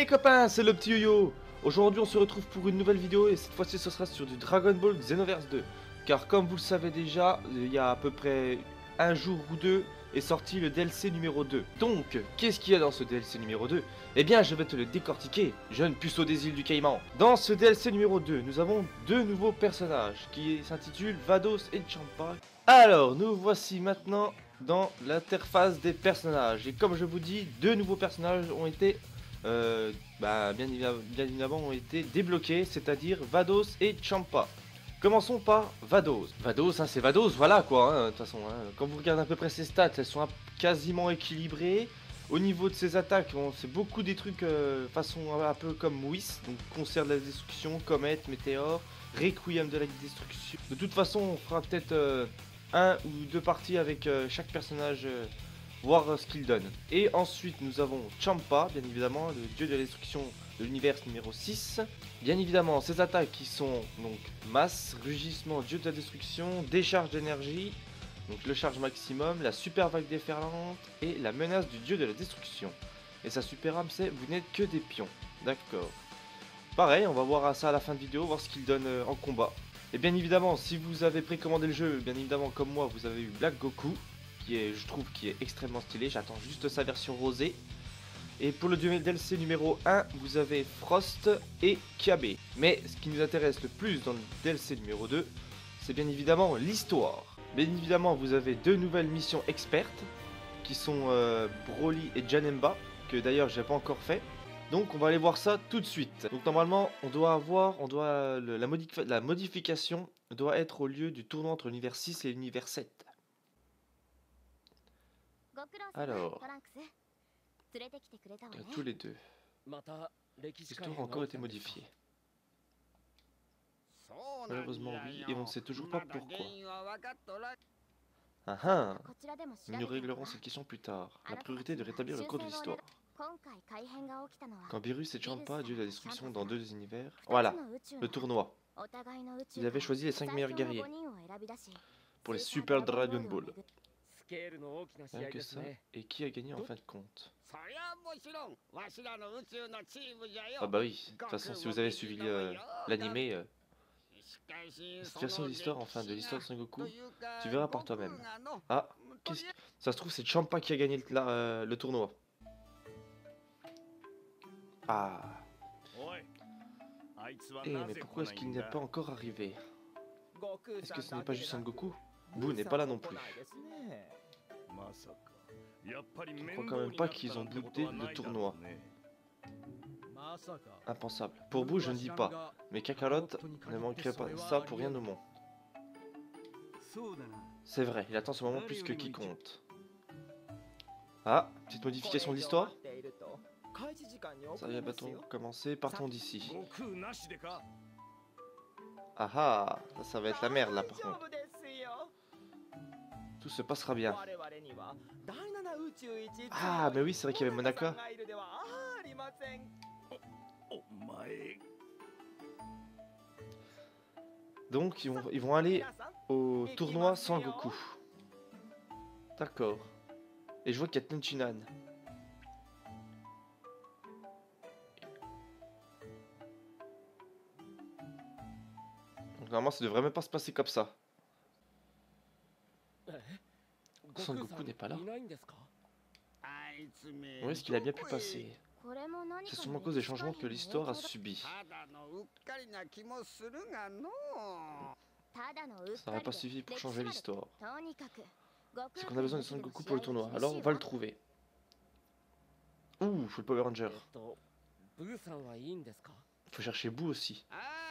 les copains, c'est le petit Yo-Yo. Aujourd'hui on se retrouve pour une nouvelle vidéo et cette fois-ci ce sera sur du Dragon Ball Xenoverse 2. Car comme vous le savez déjà, il y a à peu près un jour ou deux est sorti le DLC numéro 2. Donc, qu'est-ce qu'il y a dans ce DLC numéro 2? Eh bien, je vais te le décortiquer, jeune puceau des îles du Caïman. Dans ce DLC numéro 2, nous avons deux nouveaux personnages qui s'intitulent Vados et Champa. Alors, nous voici maintenant dans l'interface des personnages. Et comme je vous dis, deux nouveaux personnages ont été bien évidemment ont été débloqués, c'est-à-dire Vados et Champa. Commençons par Vados. Vados, hein, c'est Vados, voilà quoi, hein, de toute façon. Hein. Quand vous regardez à peu près ses stats, elles sont quasiment équilibrées. Au niveau de ses attaques, c'est beaucoup des trucs façon un peu comme Whis, donc concert de la destruction, comète, météore, Requiem de la destruction. De toute façon, on fera peut-être un ou deux parties avec chaque personnage, voir ce qu'il donne. Et ensuite, nous avons Champa, bien évidemment, le dieu de la destruction de l'univers numéro 6. Bien évidemment, ses attaques qui sont donc masse, rugissement, dieu de la destruction, décharge d'énergie, donc le charge maximum, la super vague déferlante et la menace du dieu de la destruction. Et sa super arme c'est vous n'êtes que des pions. D'accord. Pareil, on va voir ça à la fin de vidéo, voir ce qu'il donne en combat. Et bien évidemment, si vous avez précommandé le jeu, bien évidemment comme moi, vous avez eu Black Goku, qui est, je trouve, qui est extrêmement stylé. J'attends juste sa version rosée. Et pour le DLC numéro 1, vous avez Frost et Kiabe. Mais ce qui nous intéresse le plus dans le DLC numéro 2, c'est bien évidemment l'histoire. Bien évidemment, vous avez deux nouvelles missions expertes, qui sont Broly et Janemba, que d'ailleurs j'ai pas encore fait. Donc on va aller voir ça tout de suite. Donc normalement, la modification doit être au lieu du tournoi entre l'univers 6 et l'univers 7. Alors, tous les deux. L'histoire a encore été modifiée. Malheureusement oui, et on ne sait toujours pas pourquoi. Ah ah. Nous réglerons cette question plus tard. La priorité est de rétablir le cours de l'histoire. Quand Beerus et Champa dieu de la destruction dans deux univers... Voilà, le tournoi. Ils avaient choisi les 5 meilleurs guerriers pour les Super Dragon Ball. Rien que ça, et qui a gagné en fin de compte? Ah bah oui, de toute façon si vous avez suivi l'animé, cette version de l'histoire, enfin de l'histoire de Son Goku, tu verras par toi-même. Ah, ça se trouve c'est Champa qui a gagné le tournoi. Ah. Mais pourquoi est-ce qu'il n'est pas encore arrivé? Est-ce que ce n'est pas juste Son Goku? Boo n'est pas là non plus. Je ne crois quand même pas qu'ils ont booté le tournoi. Impensable. Pour Boo, je ne dis pas. Mais Kakarot ne manquerait pas ça pour rien au monde. C'est vrai, il attend ce moment plus que quiconque. Ah, petite modification de l'histoire. Ça y est, va-t-on commencer? Partons d'ici. Ah ah, ça va être la merde là par contre. Tout se passera bien. Ah, mais oui, c'est vrai qu'il y avait Monaka. Donc, ils vont aller au tournoi sans Goku. D'accord. Et je vois qu'il y a Tenchinan. Donc, normalement, ça devrait même pas se passer comme ça. Son Goku n'est pas là. Où est-ce qu'il a bien pu passer? C'est sûrement à cause des changements que l'histoire a subis. Ça n'aurait pas suffi pour changer l'histoire. C'est qu'on a besoin de Son Goku pour le tournoi, alors on va le trouver. Ouh, faut le Power Ranger. Faut chercher Boo aussi.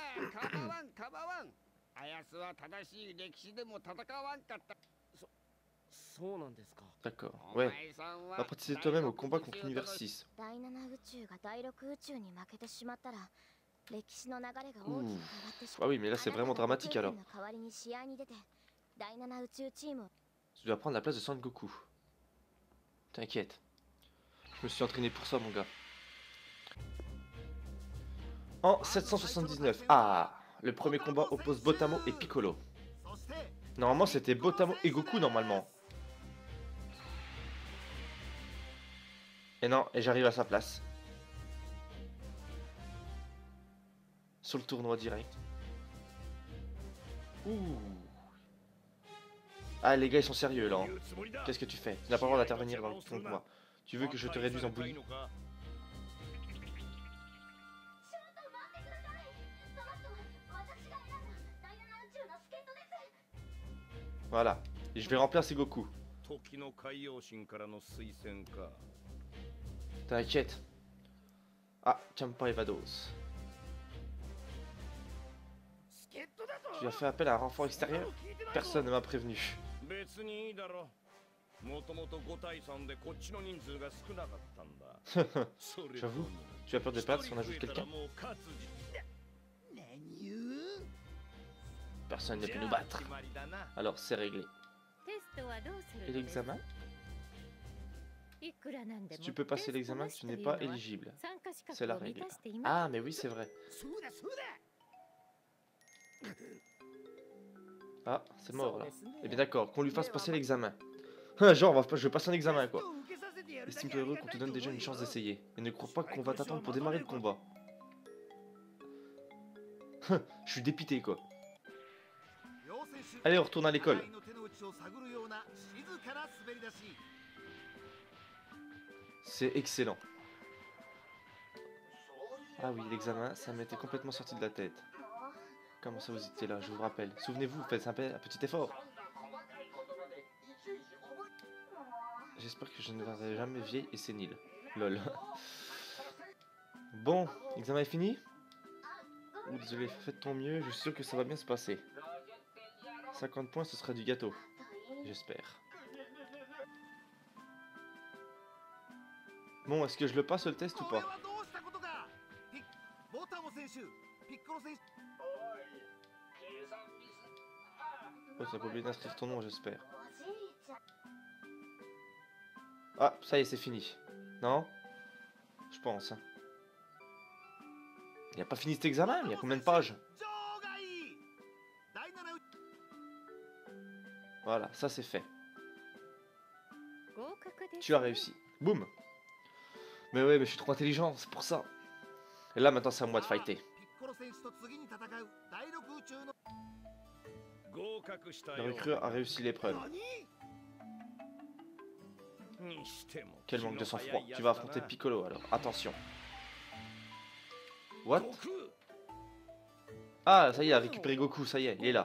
D'accord, ouais. Va participer toi-même au combat contre l'univers 6. Ouh. Ah oui, mais là c'est vraiment dramatique alors. Tu dois prendre la place de Son Goku. T'inquiète. Je me suis entraîné pour ça, mon gars. En 779. Ah, le premier combat oppose Botamo et Piccolo. Normalement, c'était Botamo et Goku, normalement. Et non, et j'arrive à sa place. sur le tournoi direct. Ouh. Ah, les gars, ils sont sérieux là. Hein. Qu'est-ce que tu fais? Tu n'as pas le droit d'intervenir dans le tournoi. Tu veux que je te réduise en bouillie? Voilà. Et je vais remplir ces Goku. T'inquiète. Ah, Champa Evados. Tu as fait appel à un renfort extérieur? Personne ne m'a prévenu. J'avoue, tu as peur de perdre si on ajoute quelqu'un? Personne ne peut nous battre. Alors c'est réglé. Et l'examen? Si tu peux passer l'examen, tu n'es pas éligible. C'est la règle. Ah, mais oui, c'est vrai. Ah, c'est mort là. Eh bien d'accord, qu'on lui fasse passer l'examen. Genre, je vais passer un examen quoi. Estime-toi heureux qu'on te donne déjà une chance d'essayer. Et ne crois pas qu'on va t'attendre pour démarrer le combat. Je suis dépité quoi. Allez, on retourne à l'école. C'est excellent. Ah oui, l'examen, ça m'était complètement sorti de la tête. Comment ça vous étiez là, je vous rappelle. Souvenez-vous, faites un petit effort. J'espère que je ne deviendrai jamais vieille et sénile. Lol. Bon, l'examen est fini? Ouh, désolé, faites ton mieux, je suis sûr que ça va bien se passer. 50 points, ce sera du gâteau. J'espère. Bon, est-ce que je le passe le test ou pas? Oh, ça peut oublié d'inscrire ton nom, j'espère. Ah, ça y est, c'est fini. Non? Je pense. Il n'y a pas fini cet examen, il y a combien de pages? Voilà, ça c'est fait. Tu as réussi. Boum. Mais ouais, mais je suis trop intelligent, c'est pour ça. Et là, maintenant, c'est à moi de fighter. Le recrue a réussi l'épreuve. Quel manque de sang-froid. Tu vas affronter Piccolo, alors attention. What? Ah, ça y est, a récupéré Goku, ça y est, il est là.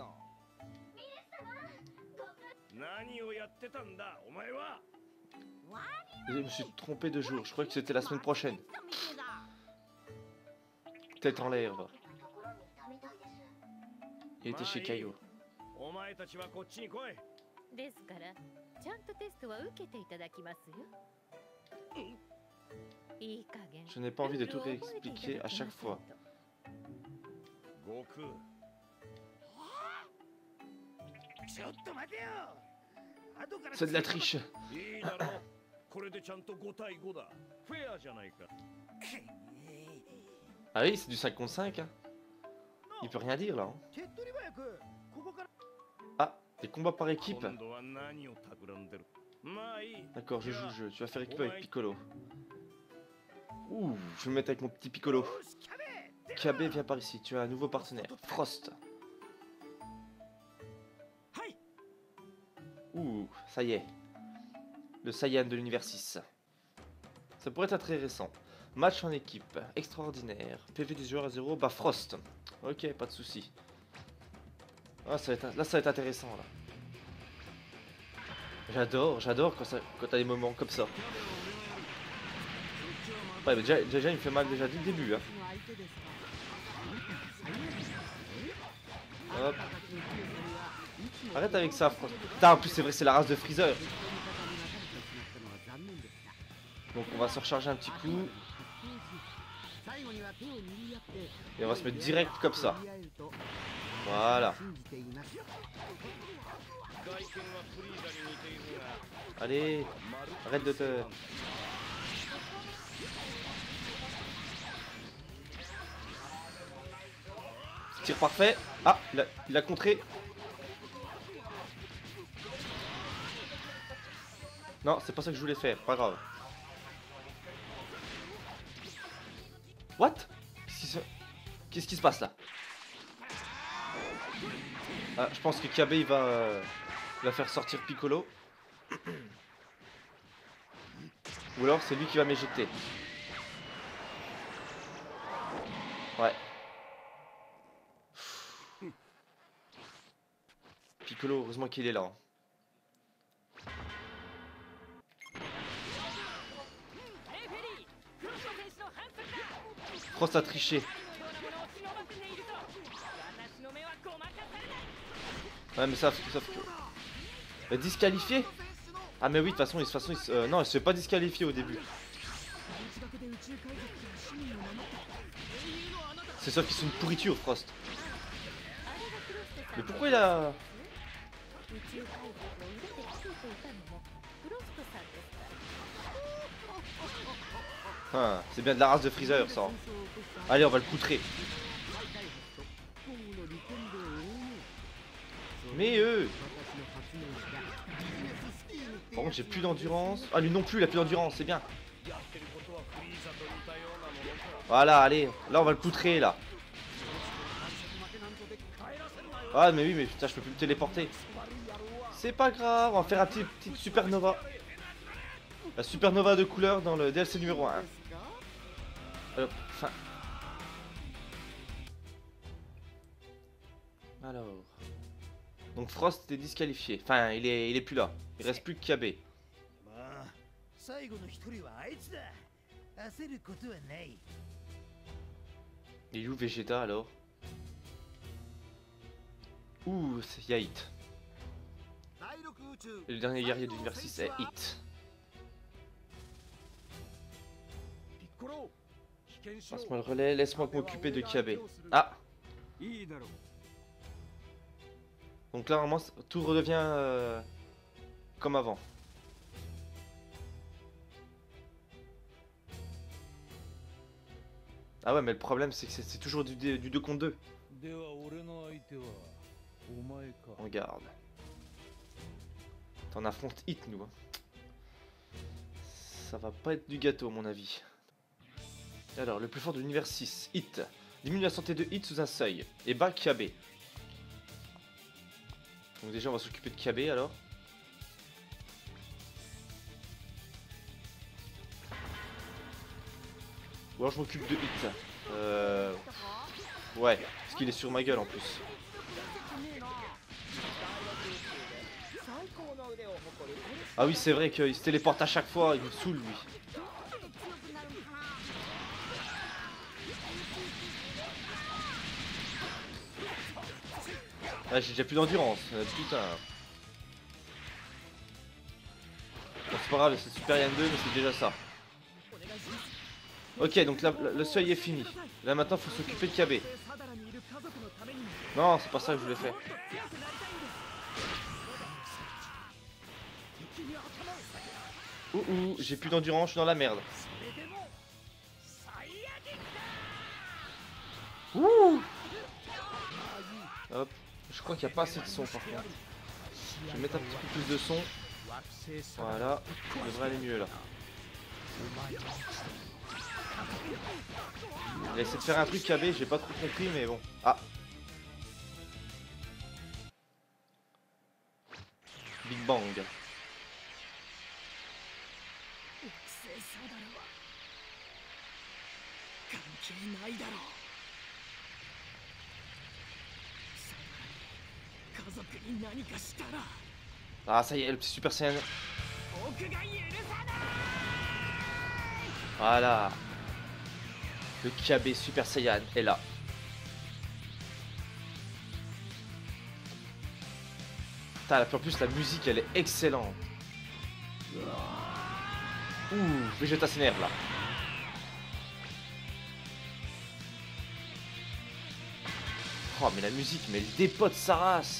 Je me suis trompé de jour, je croyais que c'était la semaine prochaine. Tête en l'air, va. Il était chez Kaio. Je n'ai pas envie de tout réexpliquer à chaque fois. C'est de la triche. Ah oui, c'est du 5 contre 5. Hein. Il peut rien dire là. Hein. Ah, des combats par équipe. D'accord, je joue le jeu. Tu vas faire équipe avec Piccolo. Ouh, je vais me mettre avec mon petit Piccolo. KB, viens par ici. Tu as un nouveau partenaire. Frost. Ouh, ça y est. Le Saiyan de l'univers 6. Ça pourrait être intéressant. Match en équipe. Extraordinaire. PV des joueurs à 0. Bah Frost. Ok, pas de soucis. Ah, ça va être intéressant là. J'adore quand t'as des moments comme ça. Ouais, mais déjà il me fait mal déjà dès le début. Hein. Hop. Arrête avec ça, Frost. Putain, en plus c'est vrai, c'est la race de Freezer. Donc on va se recharger un petit coup. Et on va se mettre direct comme ça. Voilà. Allez, arrête de te... Tir parfait. Ah, il a contré. Non, c'est pas ça que je voulais faire, pas grave. What? Qu'est-ce Qu'est-ce qui se passe là? Ah, je pense que Kabe il va faire sortir Piccolo. Ou alors c'est lui qui va m'éjecter. Ouais. Piccolo, heureusement qu'il est là. Hein. Frost a triché. Ouais, mais sauf que... disqualifié? Ah mais oui, de toute façon, non, il se fait pas disqualifier au début. C'est sûr qu'ils sont une pourriture, Frost. Mais pourquoi il a... Ah, c'est bien de la race de Freezer, ça. Allez, on va le poutrer. Mais eux... Par contre, j'ai plus d'endurance. Ah, lui non plus, il a plus d'endurance, c'est bien. Voilà, allez. Là, on va le poutrer, là. Ah, mais oui, mais putain, je peux plus me téléporter. C'est pas grave, on va faire un petit supernova. La supernova de couleur dans le DLC numéro 1. Alors, enfin... Alors... Donc Frost est disqualifié. Enfin, il est plus là. Il reste plus que Kabe. Il est où Vegeta alors? Ouh, c'est Yait. Et le dernier guerrier de l'univers 6 est Hit. Passe-moi le relais, laisse-moi m'occuper de Kabe. Ah! Donc là, normalement, tout redevient comme avant. Ah ouais, mais le problème, c'est que c'est toujours du 2 contre 2. On garde. T'en affrontes Hit, nous. Hein. Ça va pas être du gâteau, à mon avis. Alors, le plus fort de l'univers 6, Hit. Diminue la santé de Hit sous un seuil. Et bat Kabe. Donc déjà, on va s'occuper de Kabe, alors. Ou alors je m'occupe de Hit. Ouais, parce qu'il est sur ma gueule en plus. Ah oui, c'est vrai qu'il se téléporte à chaque fois, il me saoule lui. Ah, j'ai déjà plus d'endurance, putain. Bon, c'est pas grave, c'est Super Saiyan 2, mais c'est déjà ça. Ok, donc là, le seuil est fini. Là maintenant, faut s'occuper de Kabe. Non, c'est pas ça que je voulais faire. Ouh, j'ai plus d'endurance, je suis dans la merde. Ouh. Hop, je crois qu'il n'y a pas assez de son par contre. Je vais mettre un petit peu plus de son. Voilà, ça devrait aller mieux là. Il a essayé de faire un truc KB, j'ai pas trop compris mais bon. Ah. Big Bang. Ah ça y est, le petit Super Saiyan. Voilà. Le KB Super Saiyan est là. Putain, en plus la musique elle est excellente. Ouh, Vegeta s'énerve là. Oh mais la musique, mais elle dépote sa race.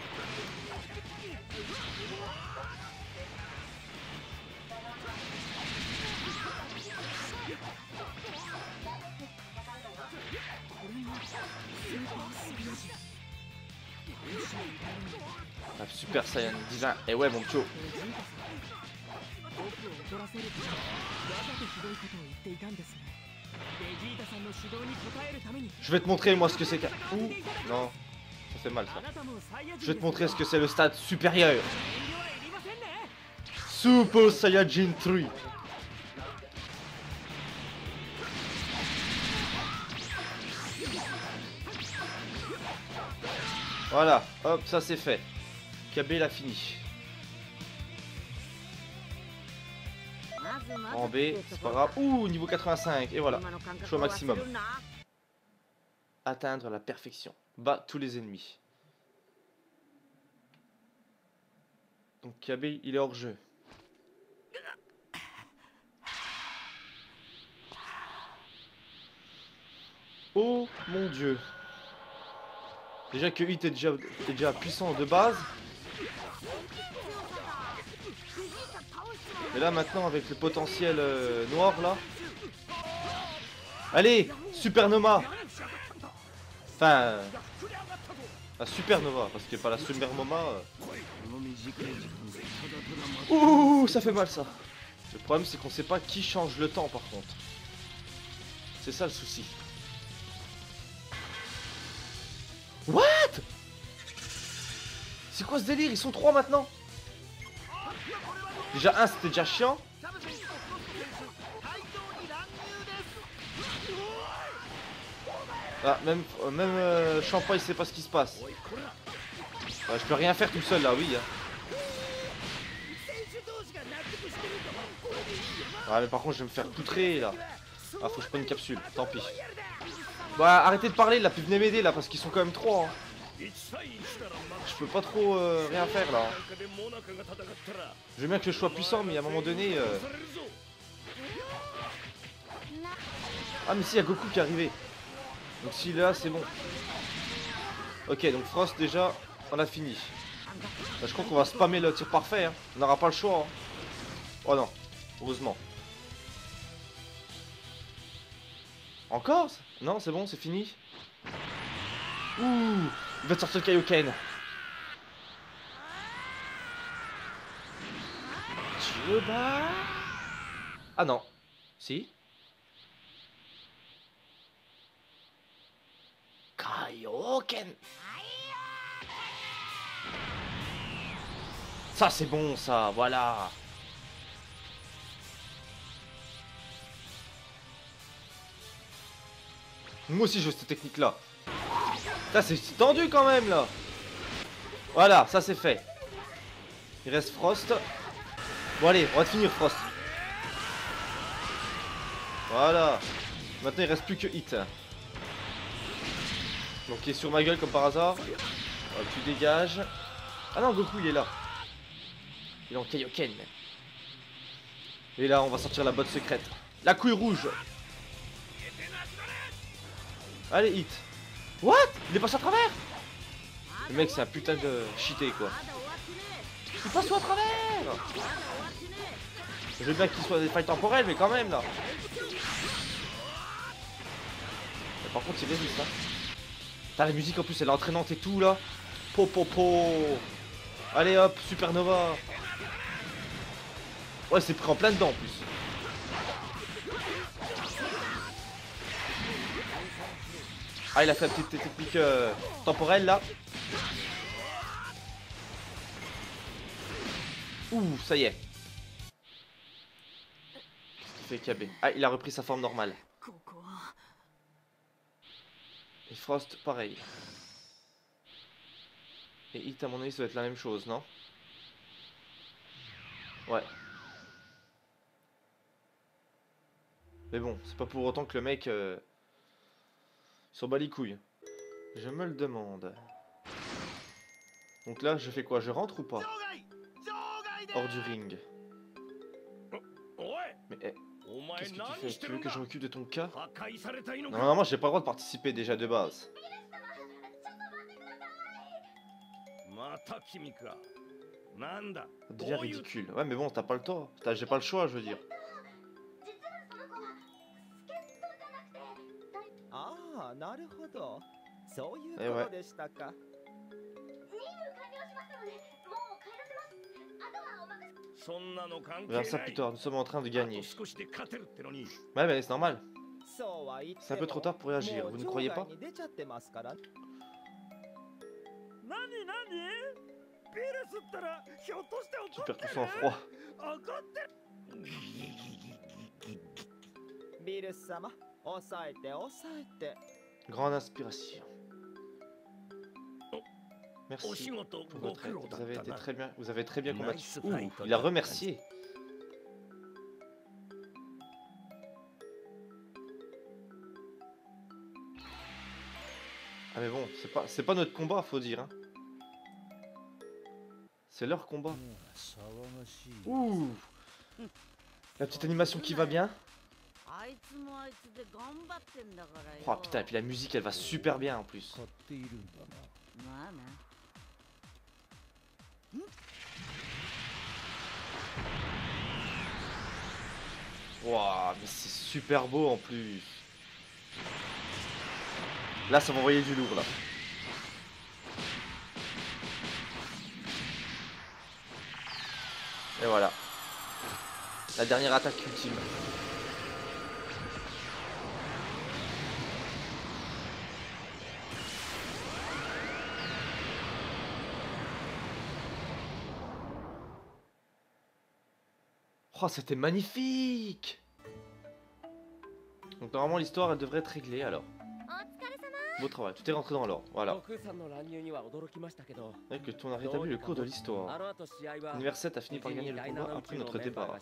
Ah, Super Saiyan divin. Et ouais mon pio. Je vais te montrer moi ce que c'est qu'un... Ouh, non, ça fait mal ça. Je vais te montrer ce que c'est le stade supérieur. Super Saiyajin 3. Voilà, hop, ça c'est fait. KB l'a fini. En B, c'est pas grave. Ouh, niveau 85, et voilà. Choix maximum. Atteindre la perfection. Bat tous les ennemis. Donc KB, il est hors jeu. Oh mon dieu. Déjà que Hit est déjà puissant de base. Et là maintenant avec le potentiel noir là. Allez, Supernova. Enfin, la Supernova, parce qu'il n'y a pas la Supernova. Ouh, ça fait mal ça. Le problème c'est qu'on sait pas qui change le temps par contre. C'est ça le souci. What? C'est quoi ce délire? Ils sont 3 maintenant. Déjà un c'était déjà chiant. Ah, même Champa il sait pas ce qui se passe. Ouais, je peux rien faire tout seul là, oui. Hein. Ouais, mais par contre je vais me faire poutrer là. Ah, faut que je prenne une capsule, tant pis. Bah arrêtez de parler là, puis venez m'aider là parce qu'ils sont quand même 3. Hein. Je peux pas trop rien faire là. Je veux bien que je sois puissant, mais à un moment donné. Ah, mais si, il y a Goku qui est arrivé. Donc s'il est là, c'est bon. Ok, donc Frost déjà, on a fini. Là, je crois qu'on va spammer le tir parfait. Hein. On n'aura pas le choix. Hein. Oh non, heureusement. Encore? Non, c'est bon, c'est fini. Ouh, il va te sortir le Kaioken. Tu veux pas? Ah non. Si. Kaioken. Ça c'est bon ça, voilà. Moi aussi je veux cette technique là. Ça c'est tendu quand même là. Voilà, ça c'est fait. Il reste Frost. Bon allez, on va finir Frost. Voilà. Maintenant il reste plus que Hit. Donc il est sur ma gueule comme par hasard. Hop, tu dégages. Ah non, Goku il est là. Il est en Kaioken. Et là on va sortir la botte secrète. La couille rouge. Allez Hit. What? Il est passé à travers? Le mec c'est un putain de cheaté quoi. Il passe à travers. Je veux bien qu'il soit des failles temporelles mais quand même là. Mais par contre il résiste hein. Putain la musique en plus elle est entraînante et tout là. Po po po. Allez hop, Supernova. Ouais c'est pris en plein dedans en plus. Ah il a fait la petite technique temporelle là. Ouh ça y est. Qu'est-ce qu'il fait KB? Ah il a repris sa forme normale. Et Frost pareil. Et Hit à mon avis ça va être la même chose non? Ouais. Mais bon c'est pas pour autant que le mec il s'en bat les couilles. Je me le demande. Donc là je fais quoi? Je rentre ou pas? Hors du ring. Mais qu'est-ce que tu fais? Tu veux que je m'occupe de ton cas? Non, normalement j'ai pas le droit de participer déjà de base. Ça devient ridicule. Ouais mais bon t'as pas le temps. J'ai pas le choix je veux dire. Et ouais. Vers ça plus tard, nous sommes en train de gagner. Ouais mais c'est normal. C'est un peu trop tard pour réagir, vous ne croyez pas? Tu perds tout son froid. Grande inspiration. Merci pour votre aide. Vous avez été très bien. Vous avez très bien combattu. Ouh, il a remercié. Ah mais bon, c'est pas notre combat, faut dire. Hein. C'est leur combat. Ouh, la petite animation qui va bien. Oh putain, et puis la musique elle va super bien en plus. Waouh, mais c'est super beau en plus. Là, ça va envoyer du lourd là. Et voilà. La dernière attaque ultime. Oh, c'était magnifique! Donc normalement l'histoire elle devrait être réglée alors. Beau travail, tout est rentré dans l'ordre, voilà. Et que tu en as rétabli le cours de l'histoire. L'univers 7 a fini par gagner le combat après notre départ.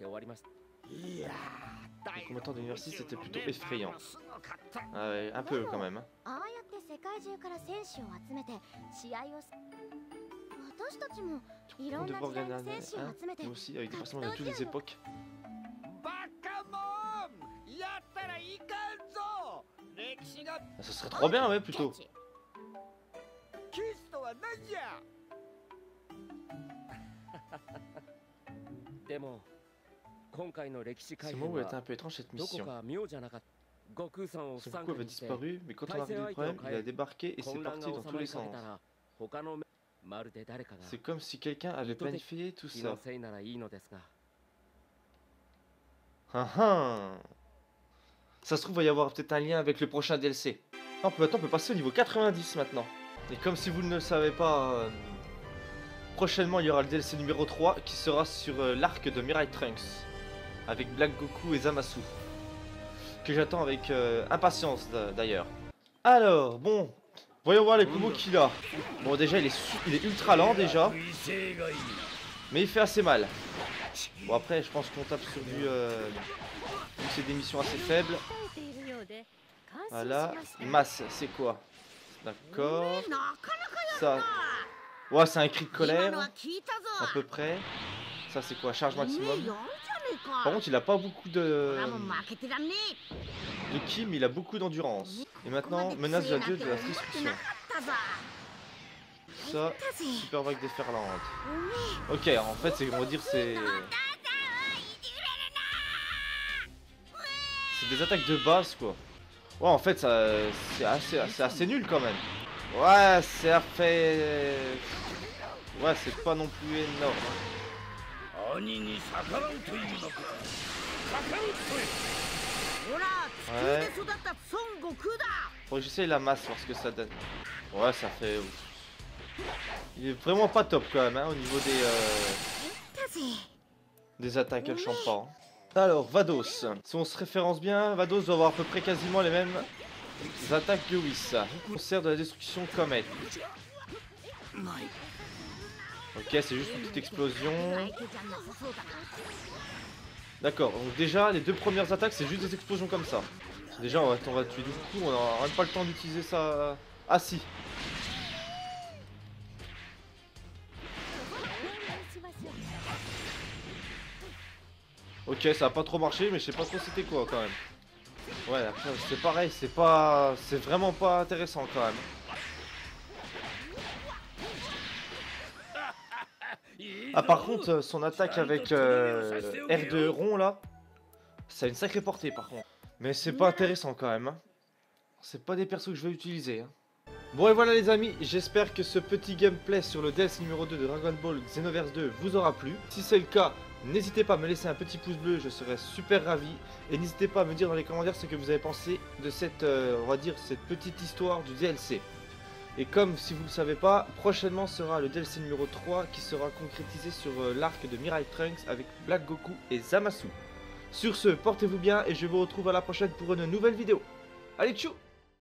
Les combattants de l'univers 6 étaient plutôt effrayants. Ah ouais, un peu quand même. Hein. Tu comptes devoir gagner un nous aussi, avec des personnages de toutes les époques. Ah, ça serait trop bien, ouais, plutôt. Ce mot était un peu étrange cette mission. Ce Goku avait disparu, mais quand on a réglé le problème, il a débarqué et c'est parti dans tous les sens. C'est comme si quelqu'un avait planifié tout ça. Ah ah. Ça se trouve, il va y avoir peut-être un lien avec le prochain DLC. On peut passer au niveau 90 maintenant. Et comme si vous ne le savez pas, prochainement il y aura le DLC numéro 3 qui sera sur l'arc de Mirai Trunks. Avec Black Goku et Zamasu. Que j'attends avec impatience d'ailleurs. Alors, bon, voyons voir les combos qu'il a. Bon, déjà, il est ultra lent déjà. Mais il fait assez mal. Bon, après, je pense qu'on tape sur du... c'est des missions assez faibles. Voilà. Masse, c'est quoi? D'accord. Ça... Ouais, c'est un cri de colère. À peu près. Ça, c'est quoi? Charge maximum. Par contre, il a pas beaucoup de ki, mais il a beaucoup d'endurance. Et maintenant, menace de la dieu de la destruction. Ça, super vague déferlante. Ok, en fait, on va dire c'est des attaques de base, quoi. Ouais, en fait, c'est assez nul quand même. Ouais, c'est fait. Ouais, c'est pas non plus énorme. Ouais. Faut que j'essaye la masse, voir ce que ça donne. Ouais, ça fait... Il est vraiment pas top quand même, hein, au niveau des attaques champans. Alors, Vados. Si on se référence bien, Vados doit avoir à peu près quasiment les mêmes attaques que Whis. Concert de la destruction comète. Ok, c'est juste une petite explosion. D'accord, donc déjà, les deux premières attaques, c'est juste des explosions comme ça. Déjà, on va tuer du coup, on n'aura même pas le temps d'utiliser ça. Ah si. Ok, ça a pas trop marché, mais je sais pas trop c'était quoi quand même. Ouais, après, c'est pareil, c'est vraiment pas intéressant quand même. Ah, par contre, son attaque avec R de rond là, ça a une sacrée portée par contre. Mais c'est pas intéressant quand même. Hein. C'est pas des persos que je vais utiliser. Hein. Bon et voilà les amis, j'espère que ce petit gameplay sur le DLC numéro 2 de Dragon Ball Xenoverse 2 vous aura plu. Si c'est le cas, n'hésitez pas à me laisser un petit pouce bleu, je serais super ravi. Et n'hésitez pas à me dire dans les commentaires ce que vous avez pensé de cette, on va dire, cette petite histoire du DLC. Et comme si vous ne le savez pas, prochainement sera le DLC numéro 3 qui sera concrétisé sur l'arc de Mirai Trunks avec Black Goku et Zamasu. Sur ce, portez-vous bien et je vous retrouve à la prochaine pour une nouvelle vidéo. Allez, tchou!